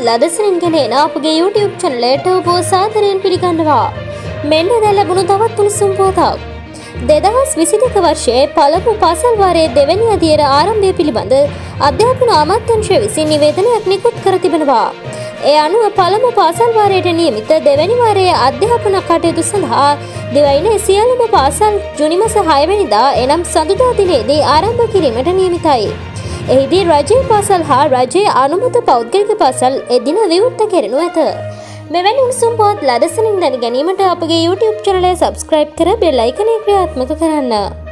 ලදසනින් ගෙන එන අපගේ YouTube channelට ඔබ සාදරයෙන් පිළිගන්නවා. මෙන්න දැන් ලැබුණු තවත් උණුසුම් පුවතක්. 2022 වර්ෂයේ පළමු පාසල් වාරයේ දෙවැනි අදියර ආරම්භය පිළිබඳ අධ්‍යාපන අමාත්‍යාංශය විසින් නිවේදනයක් නිකුත් කර තිබෙනවා. ඒ අනුව පළමු පාසල් වාරයට නියමිත දෙවැනි වාරයේ අධ්‍යාපන කටයුතු සඳහා දිවයිනේ සියලුම පාසල් ජුනි මාස 6 වෙනිදා එනම් සඳුදා දිනේදී ආරම්භ කිරීමට නියමිතයි. එහිදී රජයේ පාසල් හා රජයේ අනුමත පෞද්ගලික පාසල් එදින විවෘත කෙරෙනු ඇත. මෙවැනි උණුසුම් පුවත් ලදසනින් දැන ගැනීමට අපගේ YouTube channel එක subscribe කර bell icon එක ක්‍රියාත්මක කරන්න.